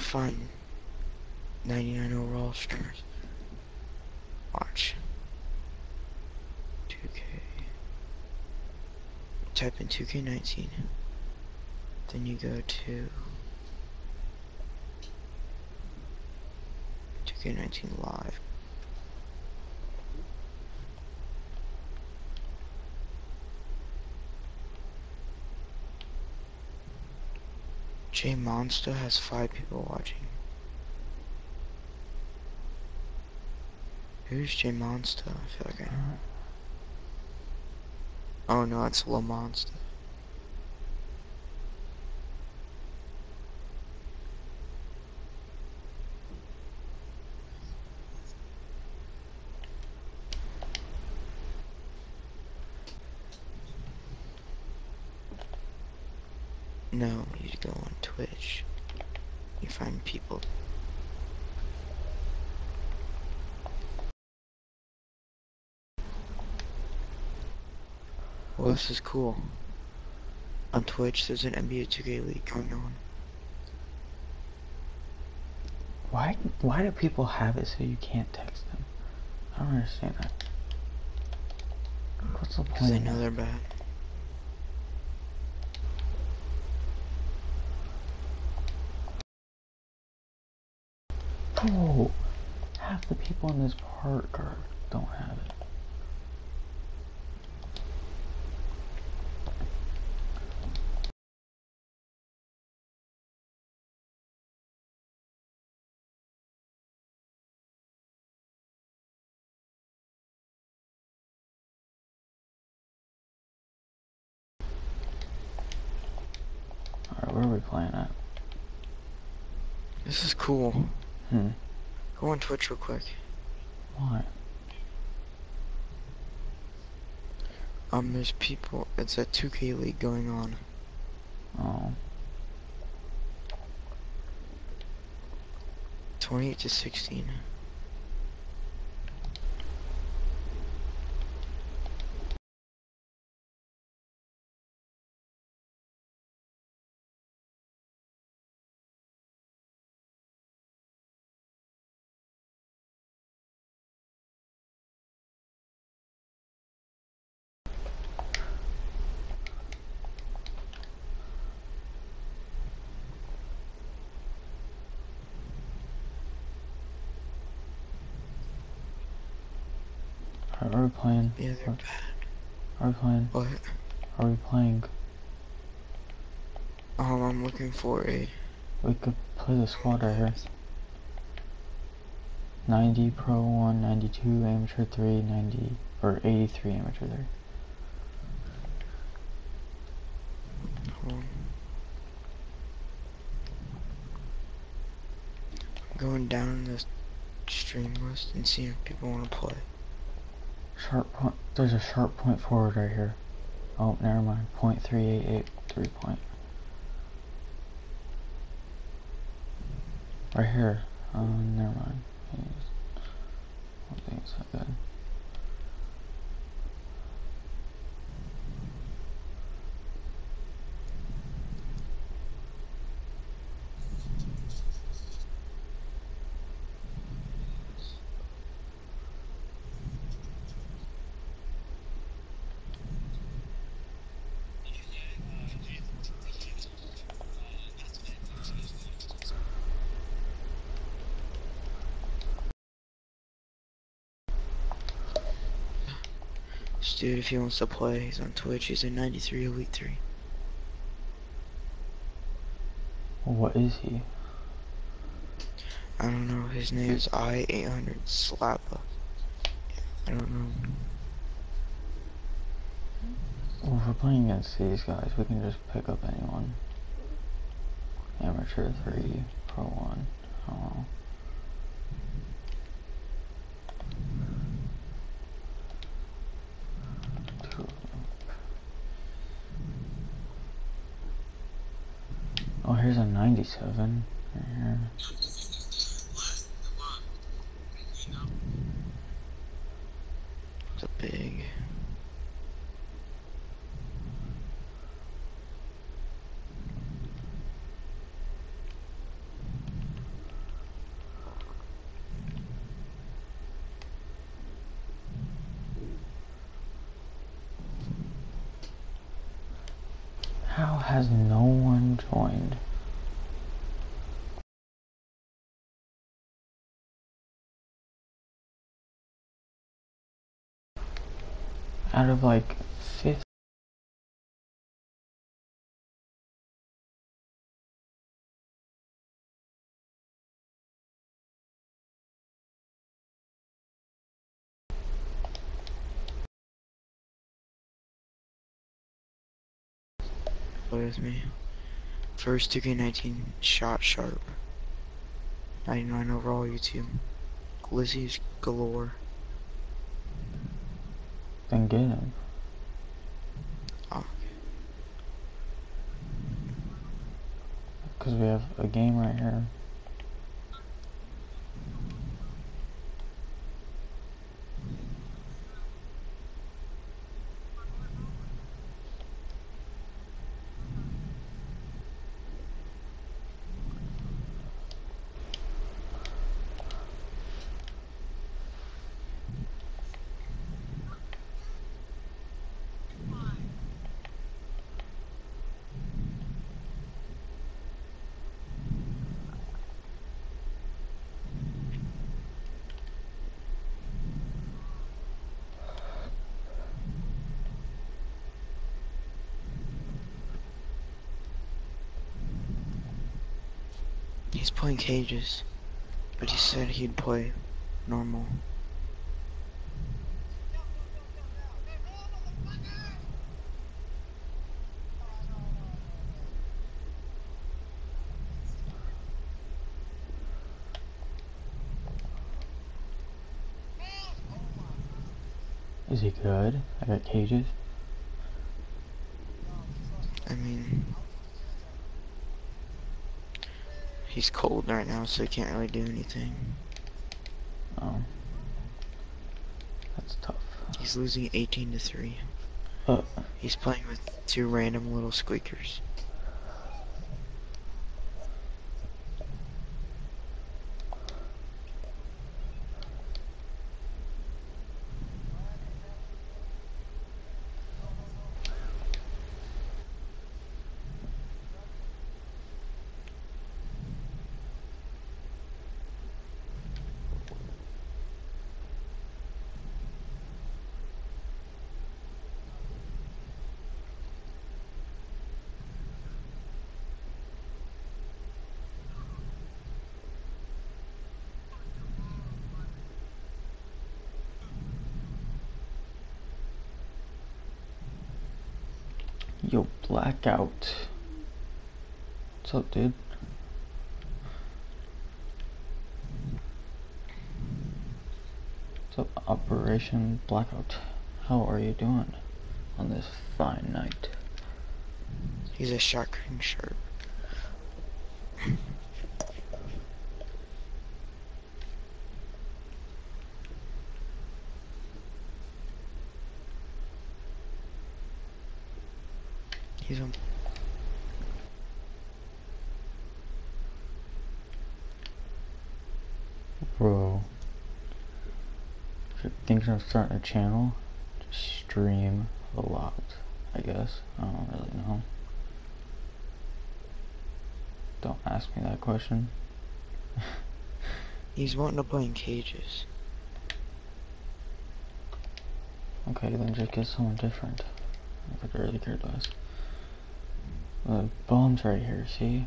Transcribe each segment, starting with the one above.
find 99 overall streamers. Watch. 2K. Type in 2K19. Then you go to 2K19 Live. J Monster has 5 people watching. Who's J Monster? I feel like I know. Oh no, it's La Monster. No, you go on Twitch. You find people. Well, this is cool. On Twitch, there's an NBA 2K League going on. Why do people have it so you can't text them? I don't understand that. What's the point? Because they know they're bad. Oh, half the people in this park don't have it. Alright, where are we playing at? This is cool. Go on Twitch real quick. Why? There's people. It's a 2K League going on. Oh. 28 to 16. Alright, are we playing? Yeah, they're bad. Are we playing? What? Are we playing? I'm looking for a... We could play the squad right here. 90 Pro 1, 92 Amateur 3, 90 or 83 Amateur 3. Hold on. I'm going down the stream list and seeing if people want to play. Sharp point. There's a sharp point forward right here. Oh, never mind. 0.388 3-point. Right here. Never mind. I don't think it's that good. This dude, if he wants to play, he's on Twitch. He's a 93 Elite 3. What is he? I don't know. His name is I800 Slappa. I don't know. Well, if we're playing against these guys, we can just pick up anyone. Amateur 3, Pro 1. I don't know. Oh, here's a 97 right here. It's a big. How has no one joined? Out of like 50. Play with me. First 2K19 shot sharp. 99 overall YouTube. Glizzy's galore. Then get him. Oh, Because we have a game right here. he's playing cages, but he said he'd play normal. Is he good? I got cages. I mean, he's cold right now, so he can't really do anything. Oh. That's tough. He's losing 18-3. He's playing with two random little squeakers. Yo, Blackout. What's up, dude? What's up, Operation Blackout? How are you doing on this fine night? He's a shotgun sharp. He's on. Bro, if you're thinking of starting a channel, just stream a lot, I guess. I don't really know. Don't ask me that question. He's wanting to play in cages. Okay, then just get someone different. I could really care less. The bomb's right here, see?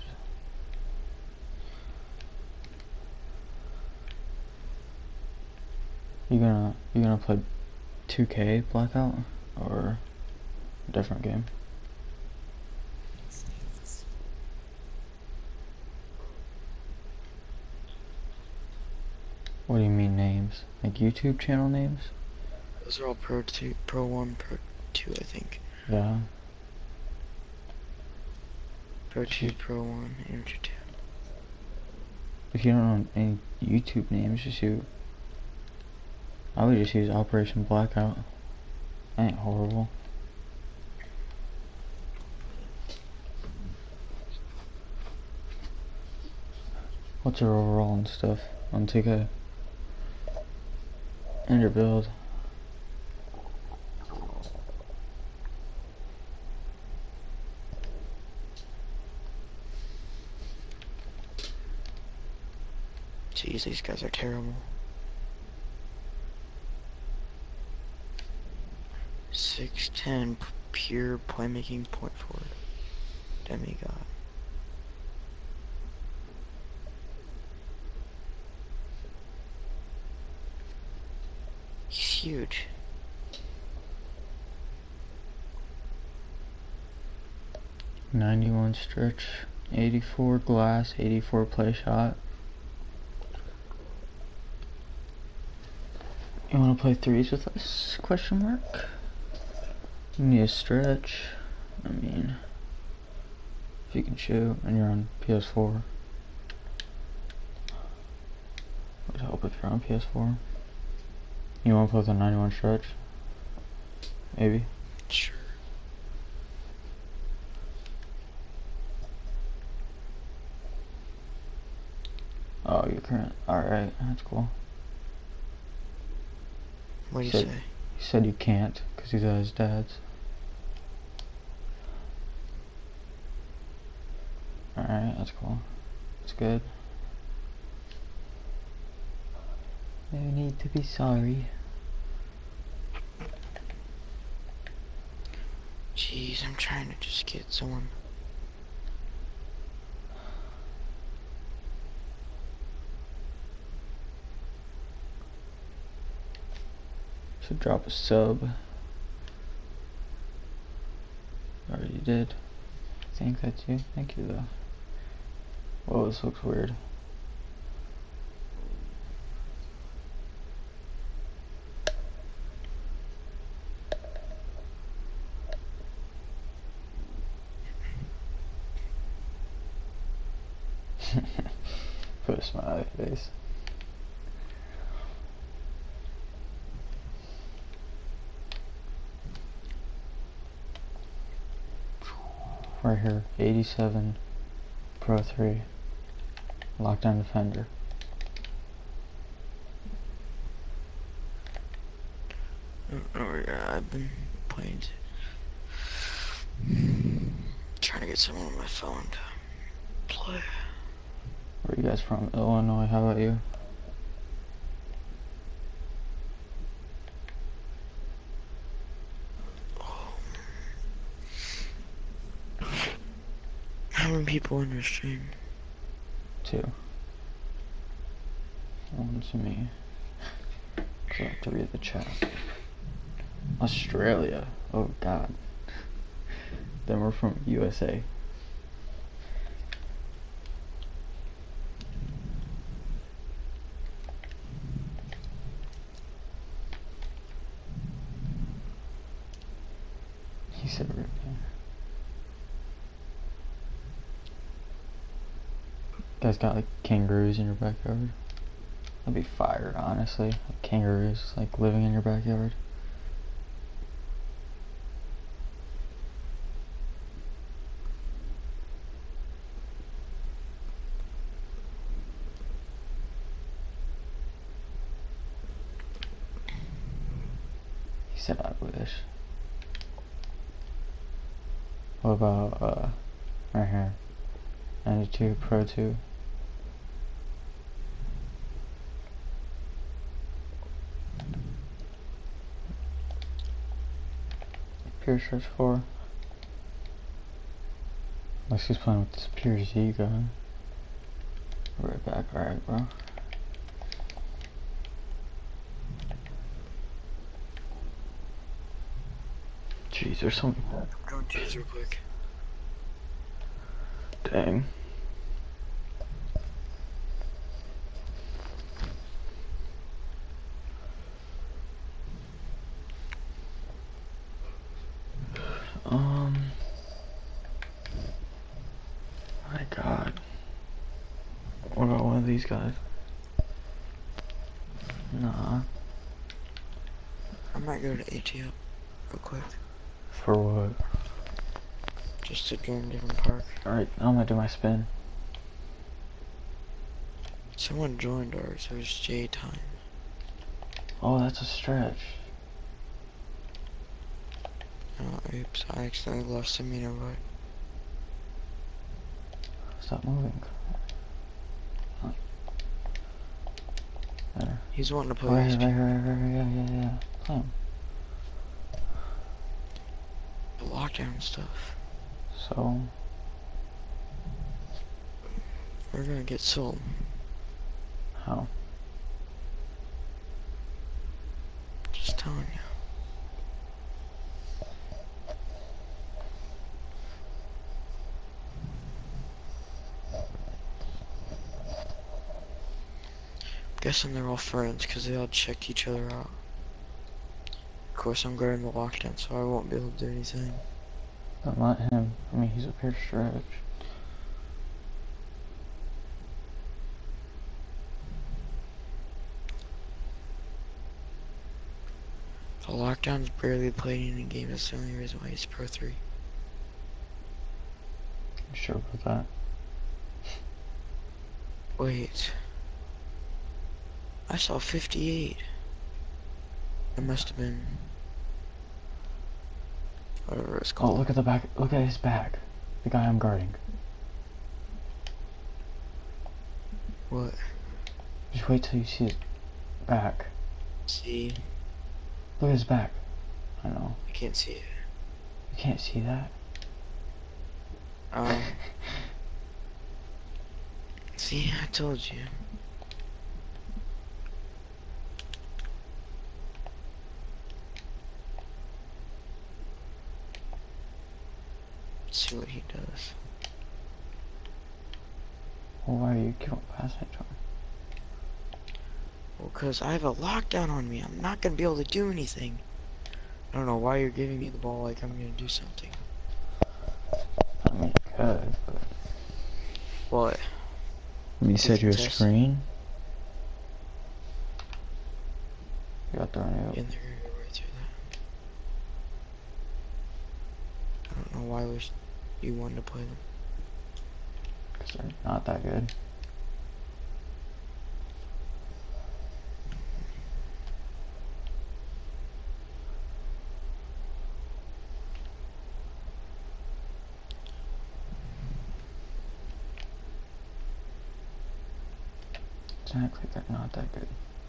You gonna play 2K Blackout or a different game? What do you mean names? Like YouTube channel names? Those are all Pro 2, Pro 1, Pro 2, I think. Yeah. Pro 2, Pro 1, Amateur 2. If you don't know any YouTube names, just use. I would just use Operation Blackout. That ain't horrible. What's your overall and stuff on 2K? And your build? Jeez, these guys are terrible. 6'10", pure playmaking point forward. Demigod. He's huge. .91 stretch, 84 glass, 84 play shot. You want to play threes with us? Question mark. You need a stretch. I mean, if you can shoot and you're on PS4, it would help if you're on PS4. You want to play with a 91 stretch? Maybe. Sure. Oh, you're current. Alright, that's cool. What do you say? He said you can't because he's at his dad's. Alright, that's cool. That's good. No need to be sorry. Jeez, I'm trying to just get someone. Should drop a sub. Already did. I think that's you. Thank you though. Whoa, this looks weird. Put a smiley face. Right here, 87 Pro 3 Lockdown Defender. Oh yeah, I've been playing. Trying to get someone on my phone to play. Where are you guys from? Illinois, how about you? How many people in your stream? 2. One to me. So I have to read the chat. Australia. Oh god. Then we're from USA. He said right there. Guys got like kangaroos in your backyard. That'd be fire, honestly. Like kangaroos like living in your backyard. He said I wish. What about right here? 92 Pro 2. Pure Search 4. Unless he's playing with this Pure Z guy. Right back, alright, bro. Jeez, there's some. I'm going to use real quick. Dang. My god. What about one of these guys? Nah. I might go to ATL real quick. For what? Just to join a different park. Alright, I'm gonna do my spin. Someone joined ours, it was J Time. Oh, that's a stretch. Oh, oops, I accidentally lost him, you know what? Stop moving. He's wanting to play Right, these right, people. right, right, yeah. Play him. The lockdown stuff. So, We're gonna get sold. how? Just telling you. Guessing they're all friends because they all checked each other out. Of course, I'm guarding the lockdown, so I won't be able to do anything. Don't let him. I mean, he's a pure stretch. The lockdown's barely played in a game. That's the only reason why he's Pro 3. You sure about that? Wait. I saw 58. It must have been... whatever it's Oh, called. look at the back. Look at his back. The guy I'm guarding. What? Just wait till you see his back. See? Look at his back. I know. I can't see it. You can't see that? See, I told you. Let's see what he does. Well, why do you keep on passing it to him? Well, cause I have a lockdown on me. I'm not gonna be able to do anything. I don't know why you're giving me the ball like I'm gonna do something. I mean, you could, but... What? I mean, you set your Contest? screen? You got thrown out. And they're gonna go right through that. I don't know why you wanted to play them. Because they're not that good. Exactly, they're not that good.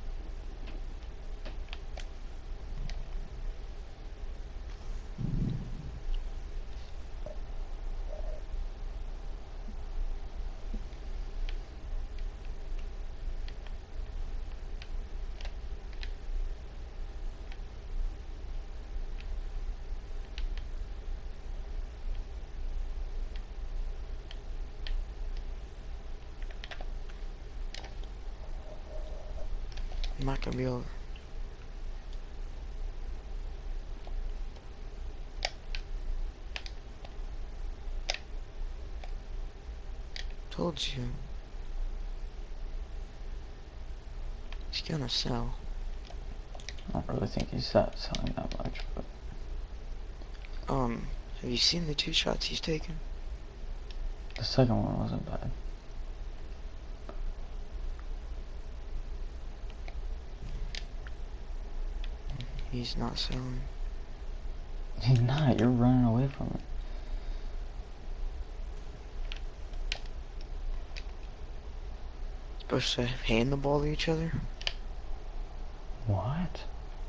I'm not gonna be able. Told you. He's gonna sell. I don't really think he's selling that much, but... Have you seen the 2 shots he's taken? The second one wasn't bad. He's not selling. He's not, you're running away from it. Supposed to hand the ball to each other? What?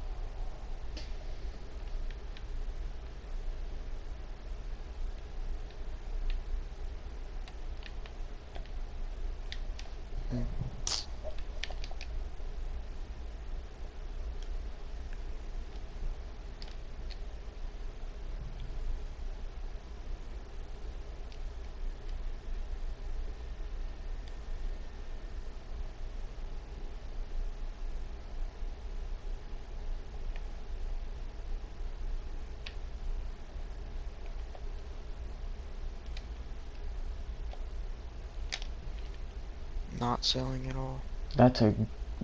Not selling at all. That's a...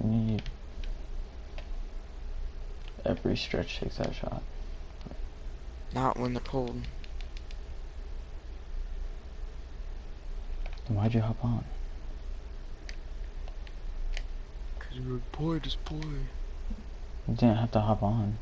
Every stretch takes that shot. Not when they're pulled. Then why'd you hop on? Cause you're boy, just boy. You didn't have to hop on.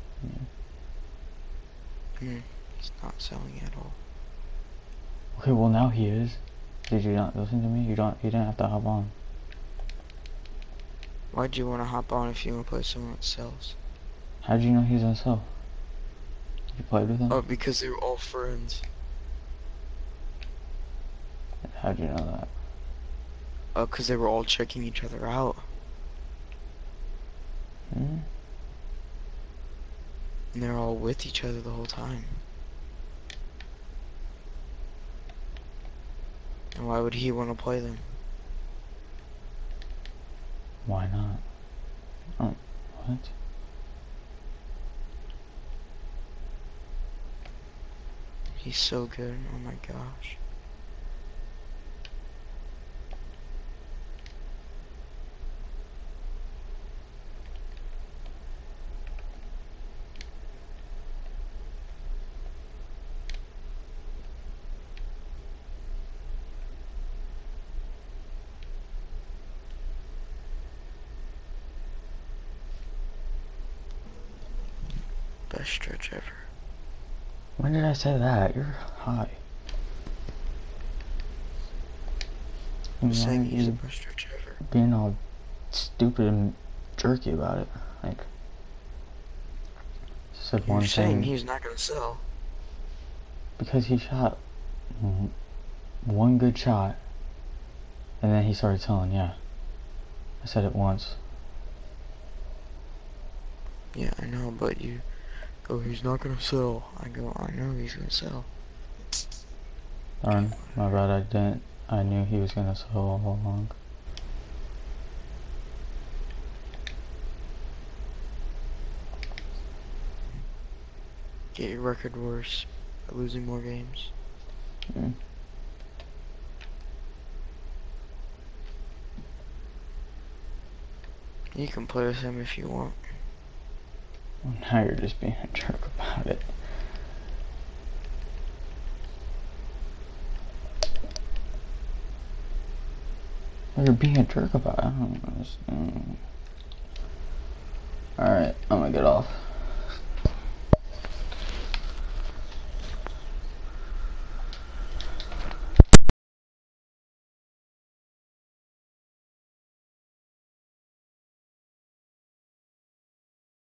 He's not selling at all. Okay, well now he is. Did you not listen to me? You didn't have to hop on. Why'd you want to hop on if you want to play with someone that sells? How'd you know he was on sale? You played with him? Oh, because they were all friends. How'd you know that? Oh, because they were all checking each other out. Hmm? And they're all with each other the whole time. And why would he want to play them? Why not? Oh, what? He's so good. Oh my gosh. Best stretch ever. When did I say that? You're high. I'm Why are saying he's the you best stretch ever. being all stupid and jerky about it? Like, said You're one saying thing he's not gonna sell. because he shot one good shot and then he started selling. Yeah, I said it once. Yeah, I know, but you go, he's not gonna sell. I go, I know he's gonna sell. Darn, my bad. I didn't. I knew he was gonna sell all along. Get your record worse by losing more games. Mm. You can play with him if you want. Well, now you're just being a jerk about it. Well, you're being a jerk about it. I don't know. Alright, I'm gonna get off.